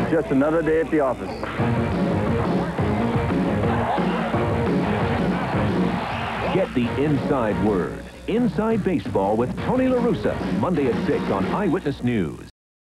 It's just another day at the office. Get the inside word. Inside Baseball with Tony LaRUSSA, Monday at 6 on Eyewitness News.